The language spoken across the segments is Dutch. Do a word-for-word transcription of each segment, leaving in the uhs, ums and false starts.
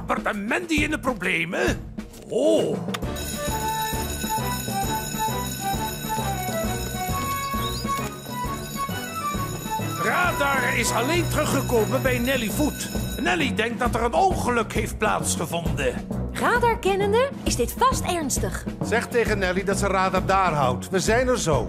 Norbert en Mandy in de problemen? Oh. Radar is alleen teruggekomen bij Nelly Voet. Nelly denkt dat er een ongeluk heeft plaatsgevonden. Radar kennende is dit vast ernstig. Zeg tegen Nelly dat ze radar daar houdt. We zijn er zo.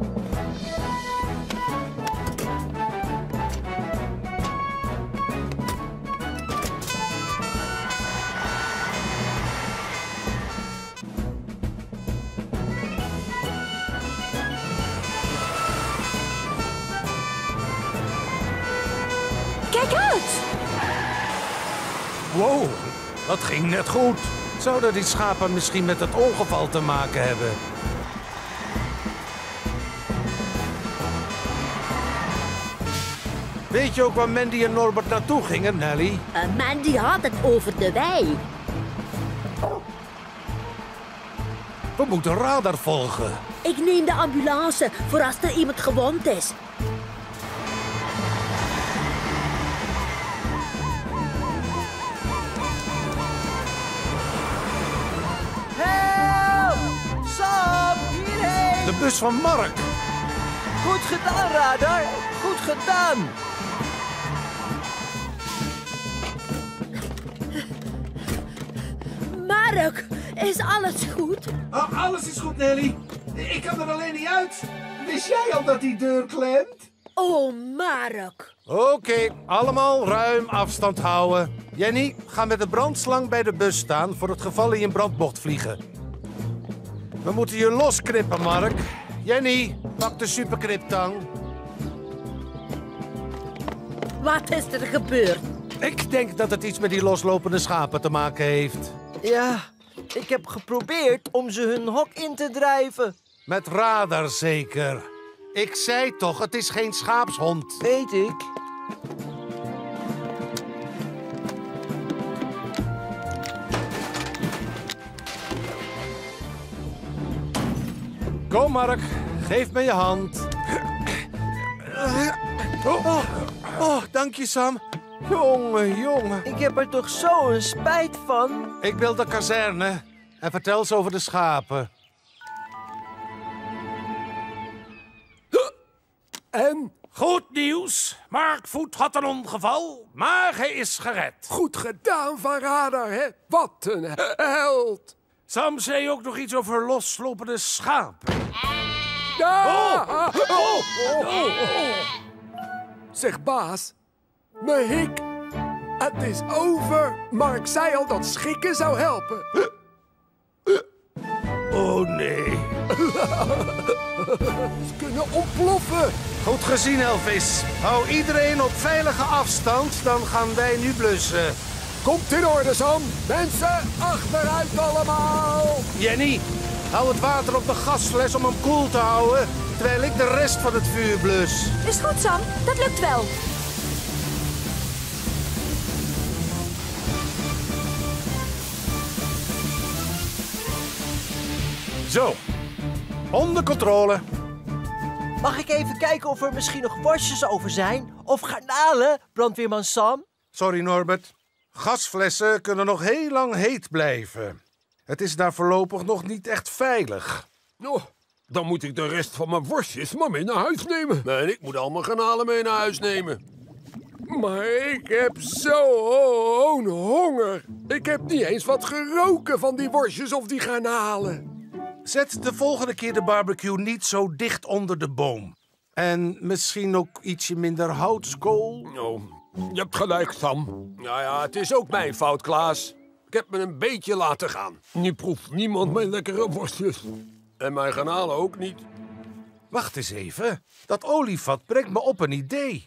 Kijk uit! Wow, dat ging net goed. Zouden die schapen misschien met het ongeval te maken hebben? Weet je ook waar Mandy en Norbert naartoe gingen, Nelly? Uh, Mandy had het over de wei. We moeten radar volgen. Ik neem de ambulance voor als er iemand gewond is. Help! Sam, hierheen! De bus van Mark. Goed gedaan, Radar. Goed gedaan. Mark, is alles goed? Oh, alles is goed, Nelly. Ik kan er alleen niet uit. Wist jij al dat die deur klemt? Oh, Mark. Oké, okay, allemaal ruim afstand houden. Jenny, ga met de brandslang bij de bus staan voor het geval je in brand mocht vliegen. We moeten je losknippen, Mark. Jenny, pak de superkniptang. Wat is er gebeurd? Ik denk dat het iets met die loslopende schapen te maken heeft. Ja, ik heb geprobeerd om ze hun hok in te drijven. Met radar zeker. Ik zei toch, het is geen schaapshond. Weet ik. Kom, Mark. Geef me je hand. Oh, oh, oh, dank je, Sam. Jongen, jongen. Ik heb er toch zo een spijt van. Ik wil de kazerne en vertel eens over de schapen. En? Goed nieuws. Mark Voet had een ongeval, maar hij is gered. Goed gedaan van Radar, hè? Wat een held. Sam zei ook nog iets over loslopende schapen. Ja! Oh. Oh. Oh. Oh. Oh. Zeg, baas. Mijn hik. Het is over. Mark zei al dat schikken zou helpen. Oh, nee. Ze kunnen ontploffen. Goed gezien, Elvis. Hou iedereen op veilige afstand, dan gaan wij nu blussen. Komt in orde, Sam. Mensen, achteruit allemaal. Jenny, hou het water op de gasfles om hem koel te houden, terwijl ik de rest van het vuur blus. Is goed, Sam. Dat lukt wel. Zo, onder controle. Mag ik even kijken of er misschien nog worstjes over zijn? Of garnalen, brandweerman Sam? Sorry, Norbert. Gasflessen kunnen nog heel lang heet blijven. Het is daar voorlopig nog niet echt veilig. Oh, dan moet ik de rest van mijn worstjes maar mee naar huis nemen. En ik moet al mijn garnalen mee naar huis nemen. Maar ik heb zo'n honger. Ik heb niet eens wat geroken van die worstjes of die garnalen. Zet de volgende keer de barbecue niet zo dicht onder de boom. En misschien ook ietsje minder houtskool. Oh, je hebt gelijk, Sam. Nou ja, het is ook mijn fout, Klaas. Ik heb me een beetje laten gaan. Nu proeft niemand mijn lekkere worstjes. En mijn garnalen ook niet. Wacht eens even. Dat olievat brengt me op een idee.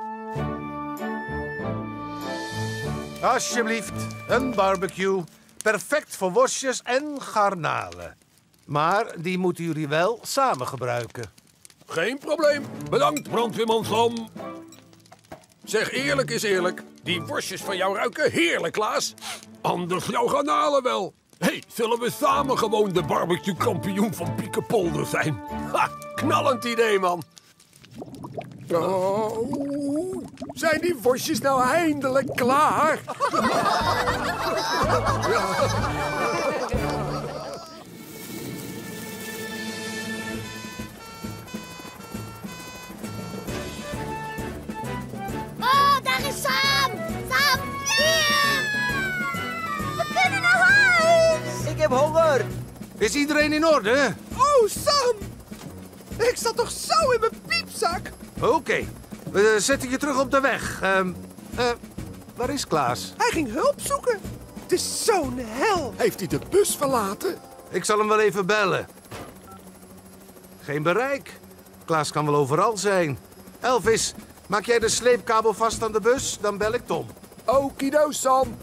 Alsjeblieft, een barbecue. Perfect voor worstjes en garnalen. Maar die moeten jullie wel samen gebruiken. Geen probleem. Bedankt, brandweerman Sam. Zeg, eerlijk is eerlijk. Die worstjes van jou ruiken heerlijk, Klaas. Anders jouw garnalen wel. Hé, hey, zullen we samen gewoon de barbecue-kampioen van Piekenpolder zijn? Ha, knallend idee, man. Oh, zijn die worstjes nou eindelijk klaar? Oh, daar is Sam! Sam! Hier! We kunnen naar huis! Ik heb honger. Is iedereen in orde? Oh, Sam! Ik zat toch zo in mijn piepzak? Oké, we zetten je terug op de weg. Ehm, eh, waar is Klaas? Hij ging hulp zoeken. Het is zo'n hel. Heeft hij de bus verlaten? Ik zal hem wel even bellen. Geen bereik. Klaas kan wel overal zijn. Elvis, maak jij de sleepkabel vast aan de bus? Dan bel ik Tom. Okido, Sam.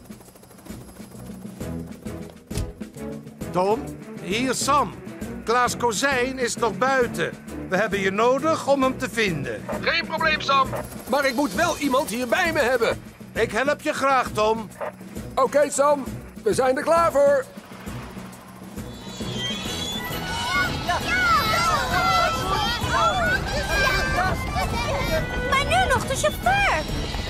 Tom, hier Sam. Klaas Kozijn is nog buiten. We hebben je nodig om hem te vinden. Geen probleem, Sam. Maar ik moet wel iemand hier bij me hebben. Ik help je graag, Tom. Oké, okay, Sam. We zijn er klaar voor. Maar nu nog de chauffeur.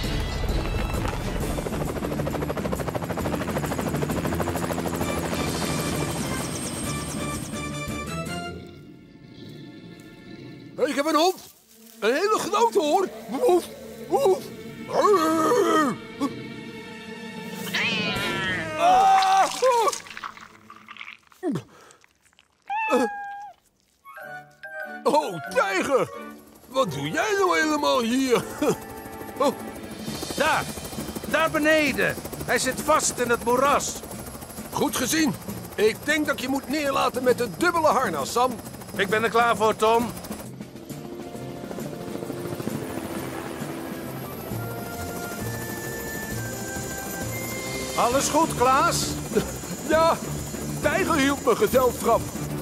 Ik heb een hond. Een hele grote hoor. Woef, woef. Ah! Oh, tijger. Wat doe jij nou helemaal hier? Oh. Daar, daar beneden. Hij zit vast in het moeras. Goed gezien. Ik denk dat je moet neerlaten met het dubbele harnas, Sam. Ik ben er klaar voor, Tom. Alles goed, Klaas? Ja, tijger hield me gezelschap.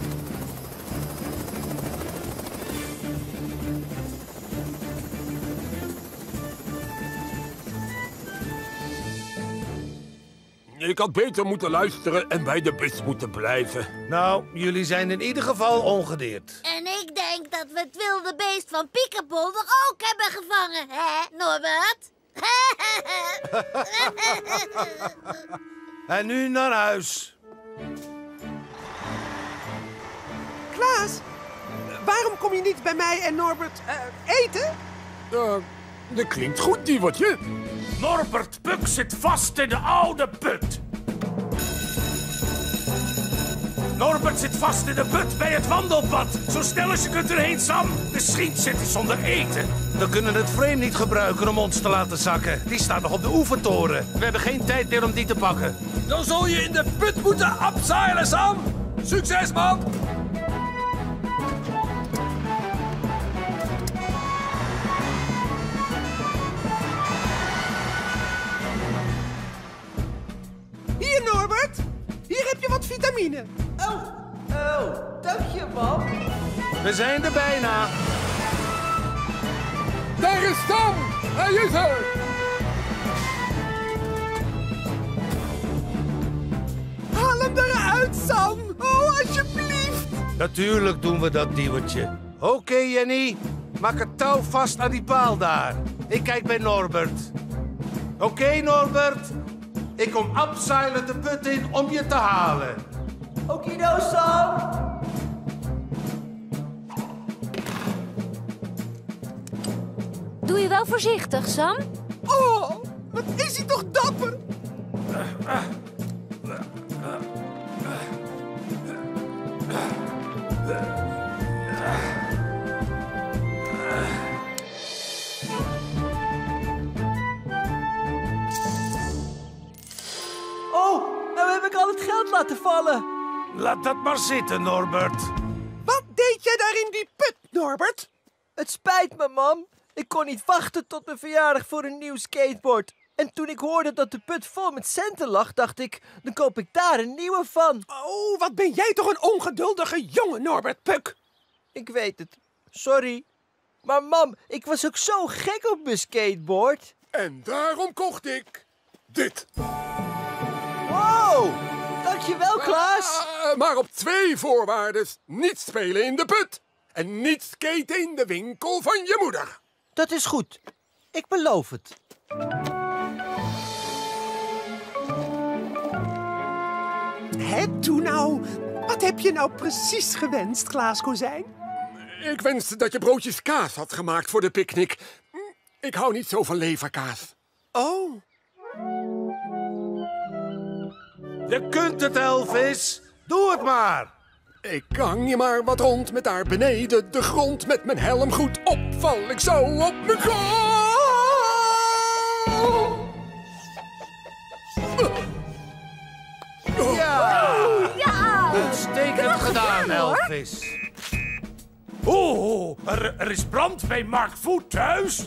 Ik had beter moeten luisteren en bij de bus moeten blijven. Nou, jullie zijn in ieder geval ongedeerd. En ik denk dat we het wilde beest van Piekerbol ook hebben gevangen, hè, Norbert? En nu naar huis. Klaas, waarom kom je niet bij mij en Norbert uh, eten? Uh, dat klinkt goed, dievertje. Norbert Puk zit vast in de oude put. Norbert zit vast in de put bij het wandelpad. Zo snel als je kunt erheen, Sam. Misschien zit hij zonder eten. We kunnen het frame niet gebruiken om ons te laten zakken. Die staat nog op de oefentoren. We hebben geen tijd meer om die te pakken. Dan zul je in de put moeten abseilen, Sam. Succes, man. Hier, Norbert. Hier heb je wat vitamine. Oh, oh, dank je, mam. We zijn er bijna. Daar is Sam. Hij is er. Haal hem eruit, Sam. Oh, alsjeblieft. Natuurlijk doen we dat, diewertje. Oké, okay, Jenny. Maak het touw vast aan die paal daar. Ik kijk bij Norbert. Oké, okay, Norbert. Ik kom abseilen de put in om je te halen. Okido, Sam. Doe je wel voorzichtig, Sam? Oh, wat is hij toch dapper. Oh, nou heb ik al het geld laten vallen. Laat dat maar zitten, Norbert. Wat deed jij daar in die put, Norbert? Het spijt me, mam. Ik kon niet wachten tot mijn verjaardag voor een nieuw skateboard. En toen ik hoorde dat de put vol met centen lag, dacht ik, dan koop ik daar een nieuwe van. Oh, wat ben jij toch een ongeduldige jongen, Norbert Puk. Ik weet het. Sorry. Maar mam, ik was ook zo gek op mijn skateboard. En daarom kocht ik dit. Wow, dankjewel, Klaas. Uh, maar op twee voorwaarden. Niet spelen in de put. En niet skaten in de winkel van je moeder. Dat is goed. Ik beloof het. Hè, doe nou. Wat heb je nou precies gewenst, Klaas Kozijn? Ik wenste dat je broodjes kaas had gemaakt voor de picknick. Ik hou niet zo van leverkaas. Oh. Je kunt het, Elvis. Doe het maar. Ik hang je maar wat rond met daar beneden de grond. Met mijn helm goed op, val ik zo op mijn kop. Ja! Ja! Uitstekend gedaan, Elvis. Oeh, er, er is brand bij Mark Voet thuis.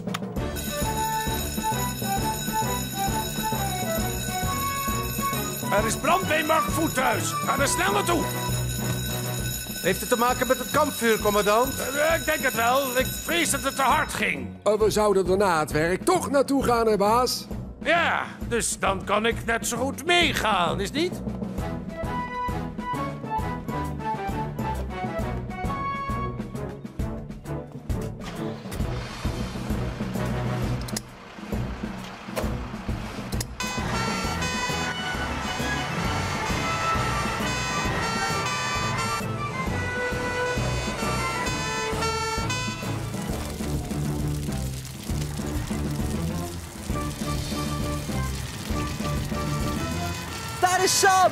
Er is brand bij Mark Voet thuis. Ga er snel naartoe. Heeft het te maken met het kampvuur, commandant? Uh, ik denk het wel. Ik vrees dat het te hard ging. Uh, we zouden er na het werk toch naartoe gaan, hè, baas? Ja, dus dan kan ik net zo goed meegaan, is niet? Daar is Sam!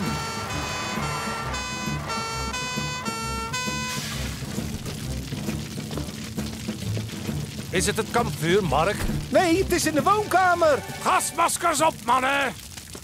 Is het het kampvuur, Mark? Nee, het is in de woonkamer! Gasmaskers op, mannen!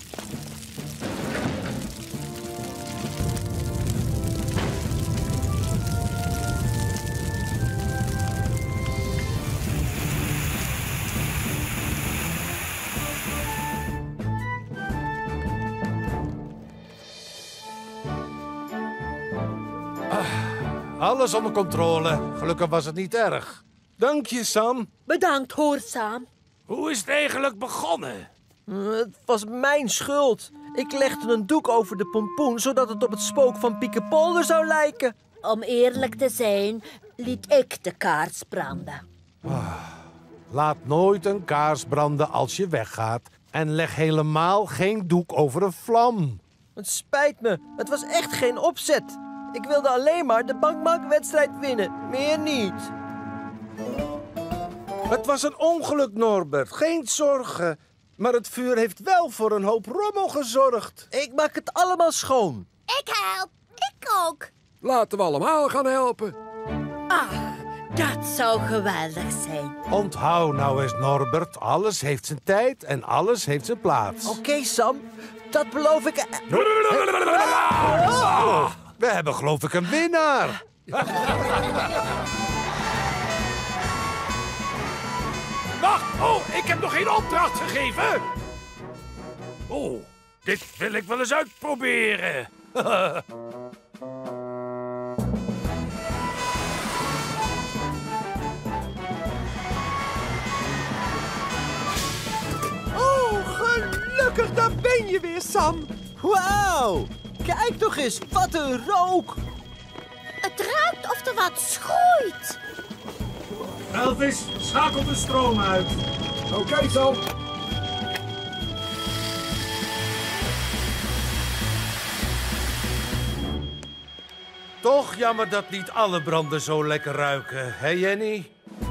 Alles onder controle. Gelukkig was het niet erg. Dank je, Sam. Bedankt hoor, Sam. Hoe is het eigenlijk begonnen? Het was mijn schuld. Ik legde een doek over de pompoen, zodat het op het spook van Piekenpolder zou lijken. Om eerlijk te zijn, liet ik de kaars branden. Laat nooit een kaars branden als je weggaat. En leg helemaal geen doek over een vlam. Het spijt me, het was echt geen opzet. Ik wilde alleen maar de bankbankwedstrijd winnen, meer niet. Het was een ongeluk, Norbert. Geen zorgen. Maar het vuur heeft wel voor een hoop rommel gezorgd. Ik maak het allemaal schoon. Ik help. Ik ook. Laten we allemaal gaan helpen. Ah, dat zou geweldig zijn. Onthoud nou eens, Norbert. Alles heeft zijn tijd en alles heeft zijn plaats. Oké, okay, Sam. Dat beloof ik. Oh, we hebben geloof ik een winnaar. Wacht! Oh, ik heb nog geen opdracht gegeven! Oh, dit wil ik wel eens uitproberen. Oh, gelukkig, daar ben je weer, Sam. Wauw! Kijk toch eens, wat een rook! Het ruikt of er wat schroeit. Elvis, schakel de stroom uit. Oké, okay, Sam. Toch jammer dat niet alle branden zo lekker ruiken, hè Jenny?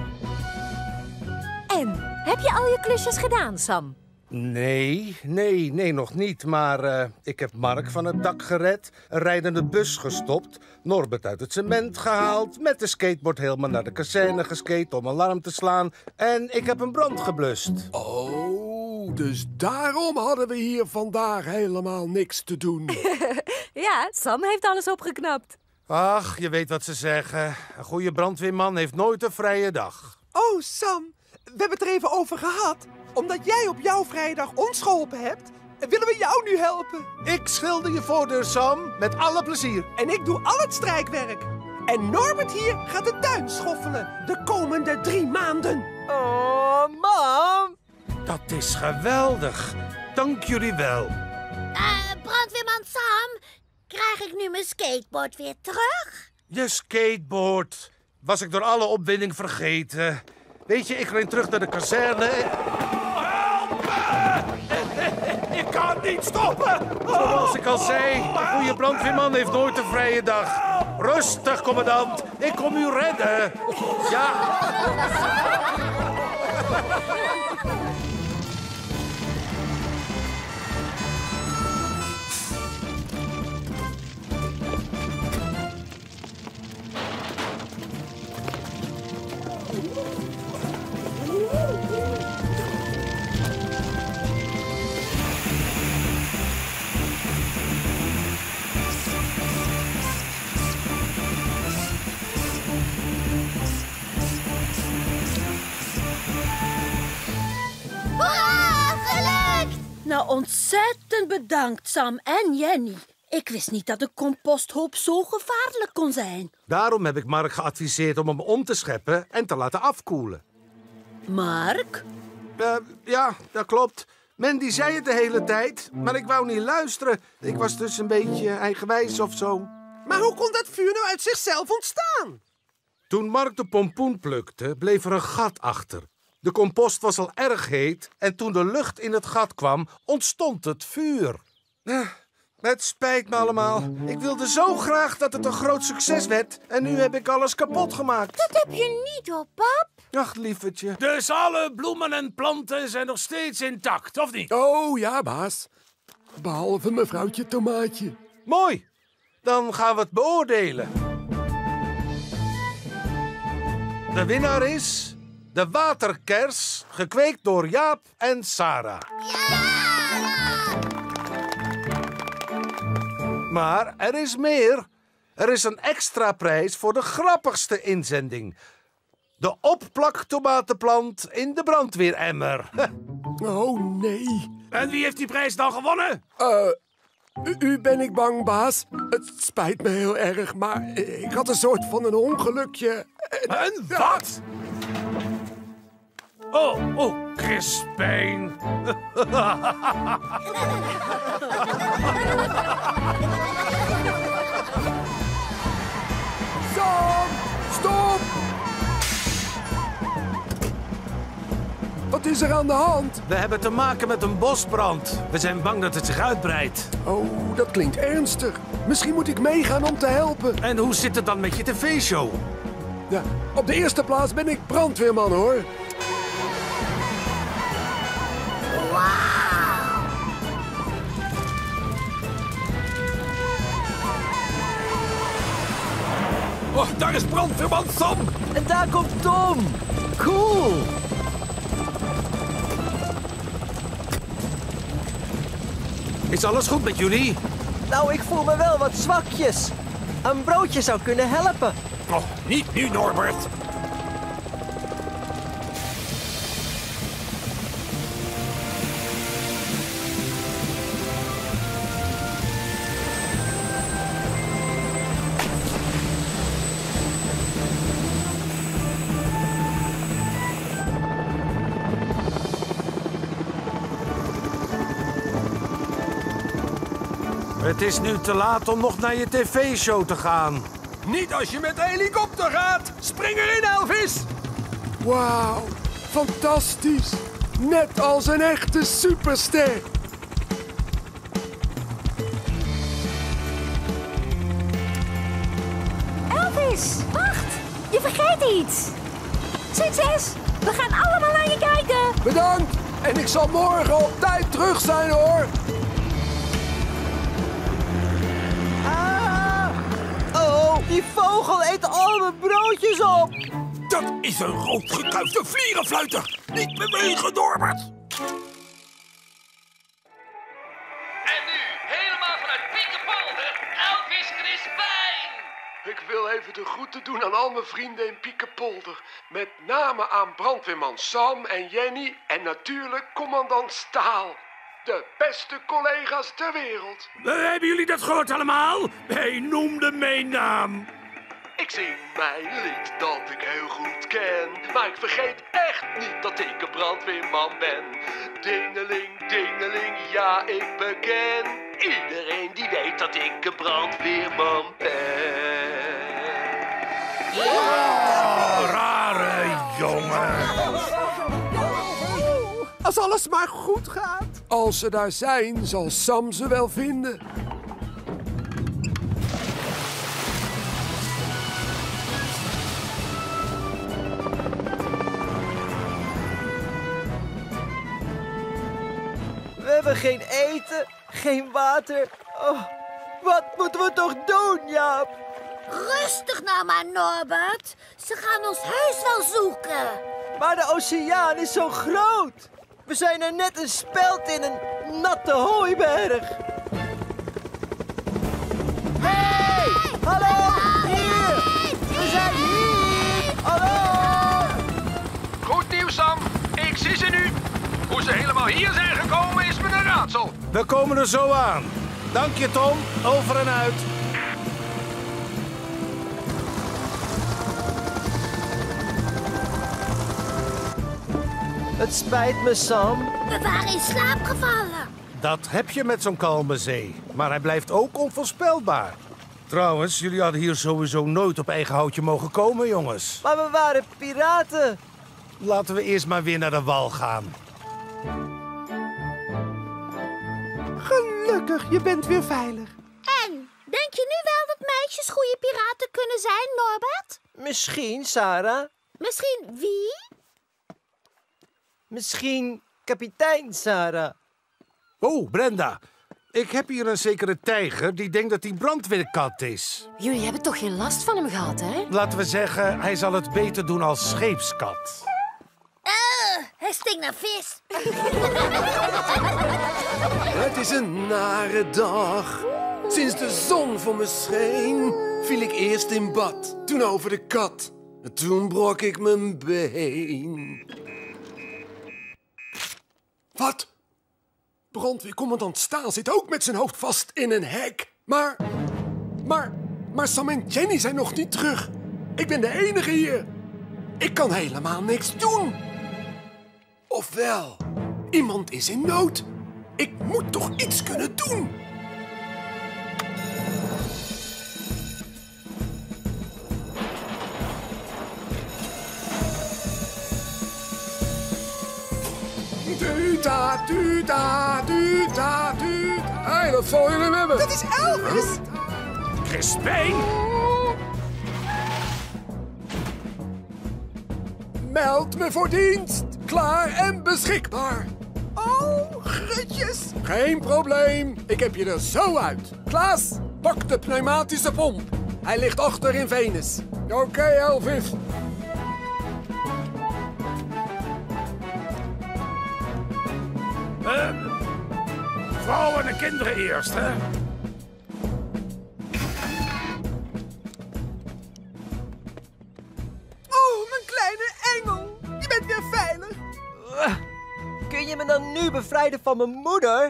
En, heb je al je klusjes gedaan, Sam? Nee, nee, nee, nog niet. Maar uh, ik heb Mark van het dak gered, een rijdende bus gestopt, Norbert uit het cement gehaald, met de skateboard helemaal naar de kazerne geskate om alarm te slaan en ik heb een brand geblust. Oh, dus daarom hadden we hier vandaag helemaal niks te doen. Ja, Sam heeft alles opgeknapt. Ach, je weet wat ze zeggen. Een goede brandweerman heeft nooit een vrije dag. Oh, Sam, we hebben het er even over gehad. Omdat jij op jouw vrijdag ons geholpen hebt, willen we jou nu helpen. Ik schilder je voordeur, Sam, met alle plezier. En ik doe al het strijkwerk. En Norbert hier gaat de tuin schoffelen de komende drie maanden. Oh, mam! Dat is geweldig. Dank jullie wel. Uh, brandweerman Sam, krijg ik nu mijn skateboard weer terug? Je skateboard. Was ik door alle opwinding vergeten. Weet je, ik ren terug naar de kazerne. Help me! Ik kan niet stoppen! Zoals ik al zei, een goede brandweerman heeft nooit een vrije dag. Rustig, commandant. Ik kom u redden. Ja. Hoera, gelukt! Nou, ontzettend bedankt, Sam en Jenny. Ik wist niet dat de composthoop zo gevaarlijk kon zijn. Daarom heb ik Mark geadviseerd om hem om te scheppen en te laten afkoelen. Mark? Uh, ja, dat klopt. Mandy zei het de hele tijd, maar ik wou niet luisteren. Ik was dus een beetje eigenwijs of zo. Maar hoe kon dat vuur nou uit zichzelf ontstaan? Toen Mark de pompoen plukte, bleef er een gat achter. De compost was al erg heet en toen de lucht in het gat kwam, ontstond het vuur. Uh, het spijt me allemaal. Ik wilde zo graag dat het een groot succes werd en nu heb ik alles kapot gemaakt. Dat heb je niet hoor, pap. Ach, lievertje. Dus alle bloemen en planten zijn nog steeds intact, of niet? Oh ja, baas. Behalve mevrouwtje Tomaatje. Mooi. Dan gaan we het beoordelen. De winnaar is de waterkers, gekweekt door Jaap en Sarah. Maar er is meer. Er is een extra prijs voor de grappigste inzending. De opplaktomatenplant in de brandweeremmer. Oh nee. En wie heeft die prijs dan gewonnen? Uh, u, u ben ik bang, baas. Het spijt me heel erg, maar ik had een soort van een ongelukje. Een wat? Oh, oh, Crispijn. Sam, stop! Wat is er aan de hand? We hebben te maken met een bosbrand. We zijn bang dat het zich uitbreidt. Oh, dat klinkt ernstig. Misschien moet ik meegaan om te helpen. En hoe zit het dan met je tv-show? Ja, op de eerste plaats ben ik brandweerman, hoor. Oh, daar is brandweerman Sam! En daar komt Tom. Cool. Is alles goed met jullie? Nou, ik voel me wel wat zwakjes. Een broodje zou kunnen helpen. Oh, niet nu, Norbert. Het is nu te laat om nog naar je tv-show te gaan. Niet als je met de helikopter gaat. Spring erin, Elvis. Wauw, fantastisch. Net als een echte superster. Elvis, wacht. Je vergeet iets. Succes. We gaan allemaal naar je kijken. Bedankt. En ik zal morgen op tijd terug zijn, hoor. Ah! Oh, die vogel eet al mijn broodjes op. Dat is een roodgekuifde vlierenfluiter. Niet bewegen, Norbert. En nu, helemaal vanuit Piekenpolder, Elvis Crispijn. Ik wil even de groeten doen aan al mijn vrienden in Piekenpolder. Met name aan brandweerman Sam en Jenny en natuurlijk commandant Staal. De beste collega's ter wereld. Uh, hebben jullie dat gehoord allemaal? Hij noemde mijn naam. Ik zing mijn lied dat ik heel goed ken. Maar ik vergeet echt niet dat ik een brandweerman ben. Dingeling, dingeling, ja ik beken. Iedereen die weet dat ik een brandweerman ben. Oh, rare jongen. Als alles maar goed gaat. Als ze daar zijn, zal Sam ze wel vinden. We hebben geen eten, geen water. Oh, wat moeten we toch doen, Jaap? Rustig nou maar, Norbert. Ze gaan ons heus wel zoeken. Maar de oceaan is zo groot. We zijn er net een speld in een natte hooiberg. Hey! Hallo! Hier! We zijn hier! Hallo! Goed nieuws, Sam. Ik zie ze nu. Hoe ze helemaal hier zijn gekomen is me een raadsel. We komen er zo aan. Dank je, Tom. Over en uit. Het spijt me, Sam. We waren in slaap gevallen. Dat heb je met zo'n kalme zee. Maar hij blijft ook onvoorspelbaar. Trouwens, jullie hadden hier sowieso nooit op eigen houtje mogen komen, jongens. Maar we waren piraten. Laten we eerst maar weer naar de wal gaan. Gelukkig, je bent weer veilig. En, denk je nu wel dat meisjes goede piraten kunnen zijn, Norbert? Misschien, Sarah. Misschien wie? Misschien kapitein Sarah. Oh, Brenda. Ik heb hier een zekere tijger die denkt dat hij brandweerkat is. Jullie hebben toch geen last van hem gehad, hè? Laten we zeggen, hij zal het beter doen als scheepskat. Uh, hij stinkt naar vis. Het is een nare dag. Sinds de zon voor me scheen, viel ik eerst in bad. Toen over de kat. En toen brak ik mijn been. Wat? Brandweercommandant Staal zit ook met zijn hoofd vast in een hek. Maar, maar, maar Sam en Jenny zijn nog niet terug. Ik ben de enige hier. Ik kan helemaal niks doen. Ofwel, iemand is in nood. Ik moet toch iets kunnen doen. Tuta, tuta, tuta, tuta. Hé, dat zal jullie hebben. Dat is Elvis. Crispijn? Meld me voor dienst. Klaar en beschikbaar. Oh, grutjes. Geen probleem. Ik heb je er zo uit. Klaas, pak de pneumatische pomp. Hij ligt achter in Venus. Oké, okay, Elvis. Uh, vrouwen en kinderen eerst, hè? Oh, mijn kleine engel. Je bent weer veilig. Uh, kun je me dan nu bevrijden van mijn moeder?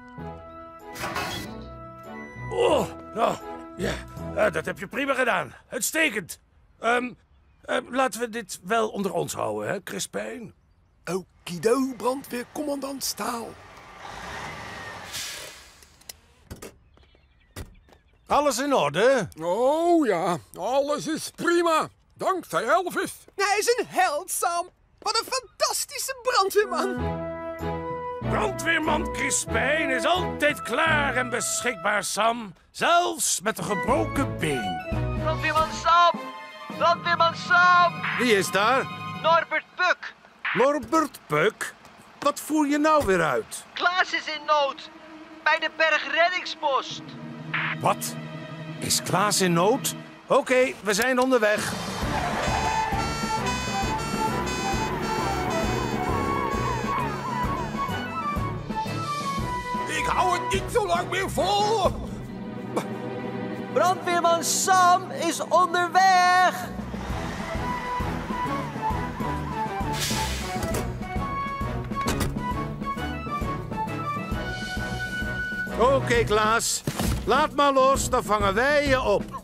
Oh, nou, ja, uh, dat heb je prima gedaan. Uitstekend. Um, uh, laten we dit wel onder ons houden, hè, Crispijn? Okido, brandweercommandant Staal. Alles in orde? Oh ja, alles is prima. Dankzij Elvis. Hij is een held, Sam. Wat een fantastische brandweerman. Brandweerman Crispijn is altijd klaar en beschikbaar, Sam. Zelfs met een gebroken been. Brandweerman Sam! Brandweerman Sam! Wie is daar? Norbert Puck. Norbert Puck? Wat voer je nou weer uit? Klaas is in nood. Bij de bergreddingspost. Wat? Is Klaas in nood? Oké, okay, we zijn onderweg. Ik hou het niet zo lang meer vol. Brandweerman Sam is onderweg. Oké, okay, Klaas. Laat maar los, dan vangen wij je op.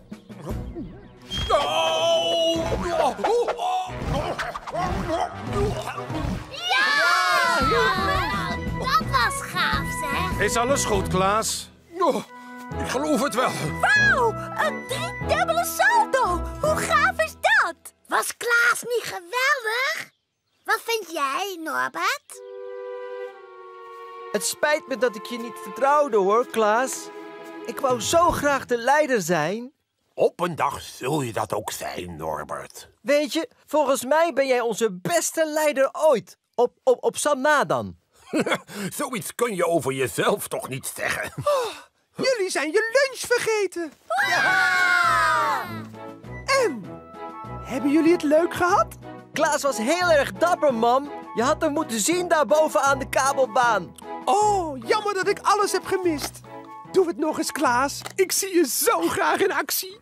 Ja! Dat was gaaf, zeg. Is alles goed, Klaas? Oh, ik geloof het wel. Wauw, een driedubbele salto. Hoe gaaf is dat? Was Klaas niet geweldig? Wat vind jij, Norbert? Het spijt me dat ik je niet vertrouwde, hoor, Klaas. Ik wou zo graag de leider zijn. Op een dag zul je dat ook zijn, Norbert. Weet je, volgens mij ben jij onze beste leider ooit. Op, op, op Sam na dan. Zoiets kun je over jezelf toch niet zeggen? Oh, jullie zijn je lunch vergeten. Ja! En? Hebben jullie het leuk gehad? Klaas was heel erg dapper, mam. Je had hem moeten zien daarboven aan de kabelbaan. Oh, jammer dat ik alles heb gemist. Doe het nog eens, Klaas. Ik zie je zo graag in actie.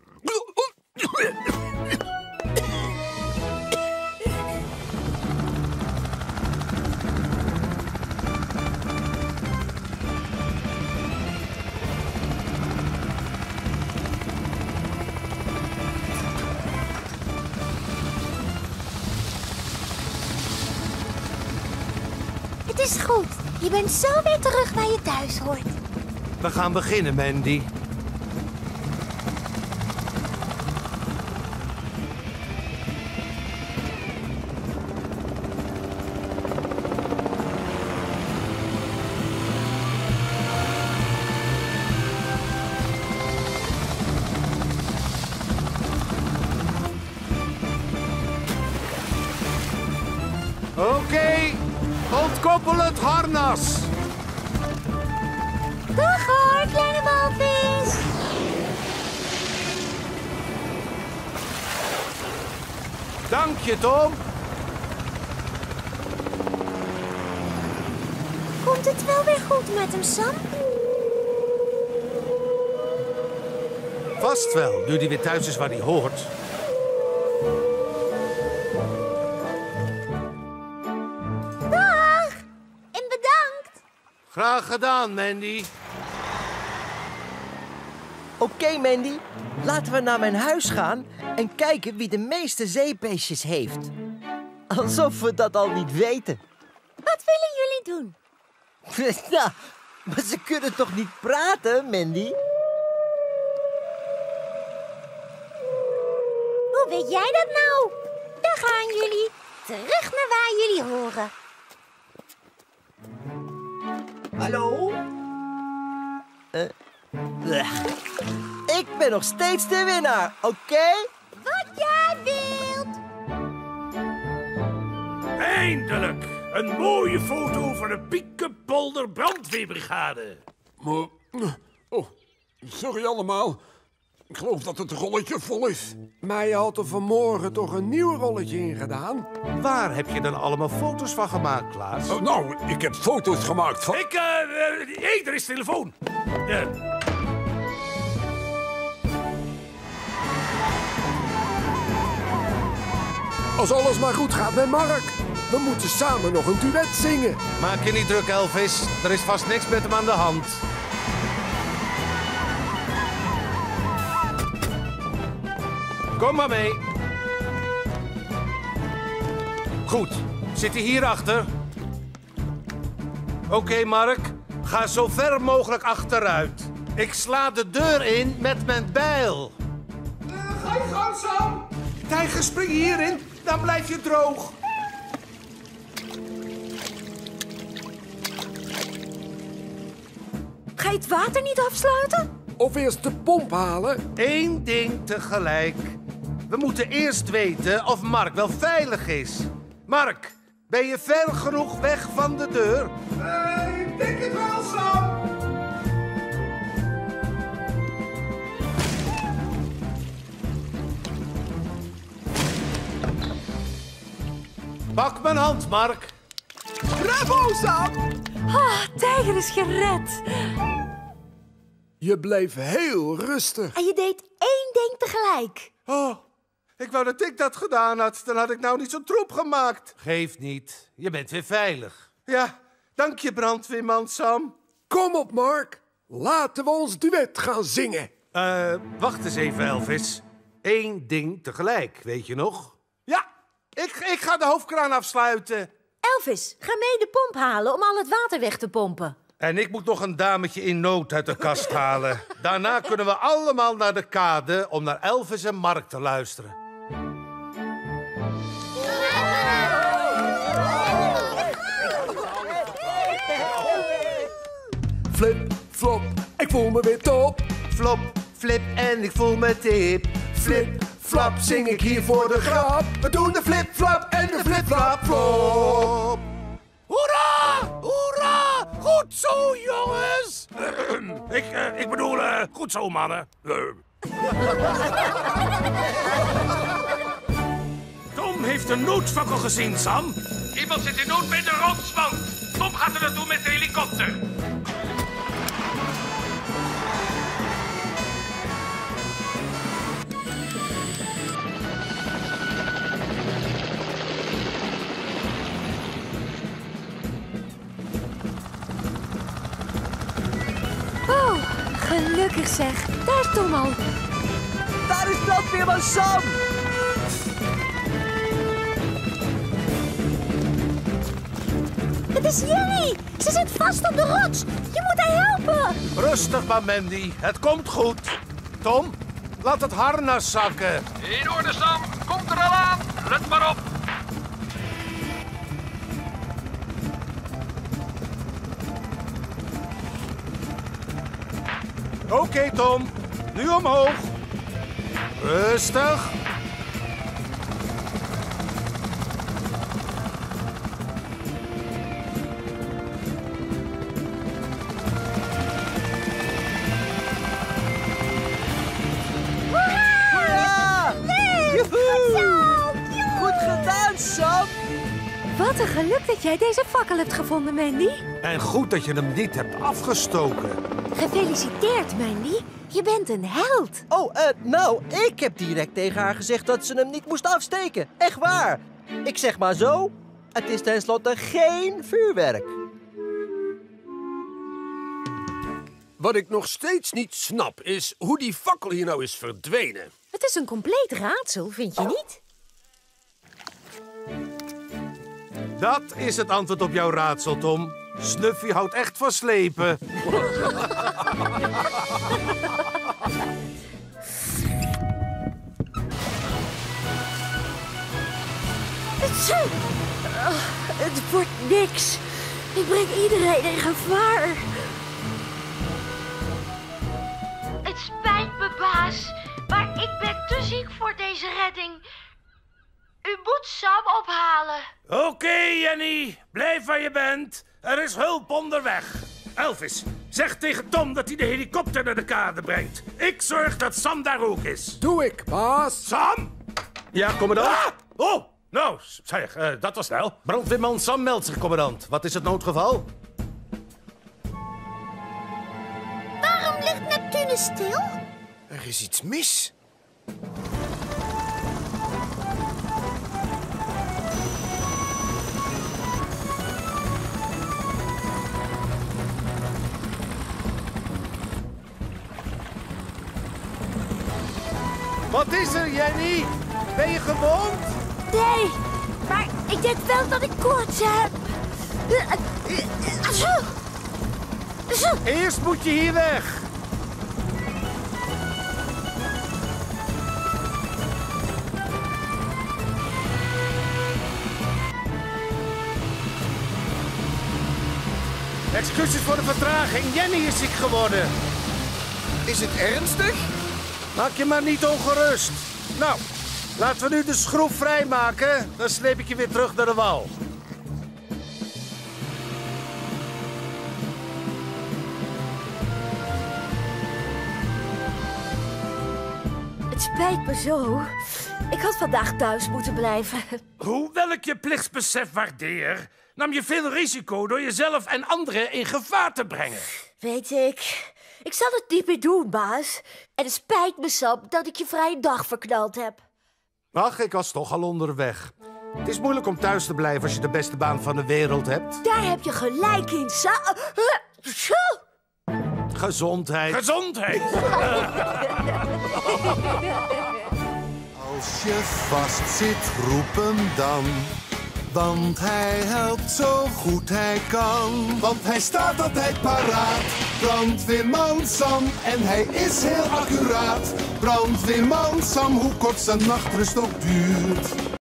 Het is goed. Je bent zo weer terug waar je thuis hoort. We gaan beginnen, Mandy. Oké, okay, ontkoppel het harnas. Dag hoor, kleine walvis. Dank je, Tom. Komt het wel weer goed met hem, Sam? Vast wel, nu hij weer thuis is waar hij hoort. Dag! En bedankt. Graag gedaan, Mandy. Oké, okay, Mandy. Laten we naar mijn huis gaan en kijken wie de meeste zeebeestjes heeft. Alsof we dat al niet weten. Wat willen jullie doen? Nou, maar ze kunnen toch niet praten, Mandy? Hoe weet jij dat nou? Daar gaan jullie. Terug naar waar jullie horen. Hallo? Uh, ik ben nog steeds de winnaar, oké? Okay? Wat jij wilt. Eindelijk! Een mooie foto van de Piekenpolder brandweerbrigade. Maar, oh, sorry allemaal. Ik geloof dat het rolletje vol is. Maar je had er vanmorgen toch een nieuw rolletje in gedaan? Waar heb je dan allemaal foto's van gemaakt, Klaas? Oh, nou, ik heb foto's gemaakt van... Ik, eh, uh, hé, er is telefoon. Uh. Als alles maar goed gaat met Mark. We moeten samen nog een duet zingen. Maak je niet druk, Elvis. Er is vast niks met hem aan de hand. Kom maar mee. Goed, zit hij hierachter? Oké, okay, Mark. Ga zo ver mogelijk achteruit. Ik sla de deur in met mijn bijl. Uh, ga je gang, Sam. Tijger, spring hierin. Dan blijf je droog. Ga je het water niet afsluiten? Of eerst de pomp halen? Eén ding tegelijk. We moeten eerst weten of Mark wel veilig is. Mark, ben je ver genoeg weg van de deur? Uh, ik denk het wel, Sam. Pak mijn hand, Mark. Bravo, Sam! Ah, Tijger is gered. Je bleef heel rustig. En je deed één ding tegelijk. Oh, ik wou dat ik dat gedaan had. Dan had ik nou niet zo'n troep gemaakt. Geeft niet. Je bent weer veilig. Ja, dank je, brandweerman Sam. Kom op, Mark. Laten we ons duet gaan zingen. Eh, uh, wacht eens even, Elvis. Eén ding tegelijk, weet je nog? Ja, ik, ik ga de hoofdkraan afsluiten. Elvis, ga mee de pomp halen om al het water weg te pompen. En ik moet nog een dametje in nood uit de kast halen. Daarna kunnen we allemaal naar de kade om naar Elvis en Mark te luisteren. Flip, flop, ik voel me weer top. Flop, flip en ik voel me tip. Flip, flap, zing ik hier voor de grap. We doen de flip, flap en de flip, flap, flop. Hoera! Hoera! Goed zo, jongens! ik, uh, ik bedoel, uh, goed zo, mannen. Tom heeft een noodfakkel gezien, Sam. Iemand zit in nood bij de rotswand. Tom gaat er naartoe met de helikopter. Oh, gelukkig zeg. Daar is Tom al. Daar is brandweerman Sam! Het is Jenny! Ze zit vast op de rots! Je moet haar helpen! Rustig maar, Mandy. Het komt goed. Tom, laat het harnas zakken. In orde, Sam. Komt er al aan. Let maar op. Oké, okay, Tom. Nu omhoog. Rustig. Hoera! Nee! Joehoe! Goed gedaan, Sam! Wat een geluk dat jij deze fakkel hebt gevonden, Mandy. En goed dat je hem niet hebt afgestoken. Gefeliciteerd, Mandy. Je bent een held. Oh, uh, nou, ik heb direct tegen haar gezegd dat ze hem niet moest afsteken. Echt waar. Ik zeg maar zo, het is tenslotte geen vuurwerk. Wat ik nog steeds niet snap is hoe die fakkel hier nou is verdwenen. Het is een compleet raadsel, vind je niet? Dat is het antwoord op jouw raadsel, Tom. Snuffy houdt echt van slepen. Het, uh, het wordt niks. Ik breng iedereen in gevaar. Het spijt me, baas, maar ik ben te ziek voor deze redding. U moet Sam ophalen. Oké, okay, Jenny. Blijf waar je bent. Er is hulp onderweg. Elvis, zeg tegen Tom dat hij de helikopter naar de kade brengt. Ik zorg dat Sam daar ook is. Doe ik, baas. Sam? Ja, commandant? Ah! Oh, nou, zeg, uh, dat was snel. Brandweerman Sam meldt zich, commandant. Wat is het noodgeval? Waarom ligt Neptunus stil? Er is iets mis. Wat is er, Jenny? Ben je gewond? Nee, maar ik denk wel dat ik koorts heb. Eerst moet je hier weg. Excuses voor de vertraging. Jenny is ziek geworden. Is het ernstig? Maak je maar niet ongerust. Nou, laten we nu de schroef vrijmaken. Dan sleep ik je weer terug naar de wal. Het spijt me zo. Ik had vandaag thuis moeten blijven. Hoewel ik je plichtsbesef waardeer, nam je veel risico door jezelf en anderen in gevaar te brengen. Weet ik. Ik zal het niet meer doen, baas. En het spijt me, Sam, dat ik je vrije dag verknald heb. Ach, ik was toch al onderweg. Het is moeilijk om thuis te blijven als je de beste baan van de wereld hebt. Daar heb je gelijk in, Sam. Gezondheid. Gezondheid. Als je vastzit, roep hem dan. Want hij helpt zo goed hij kan. Want hij staat altijd paraat. Brandweerman Sam. En hij is heel accuraat. Brandweerman Sam, hoe kort zijn nachtrust ook duurt.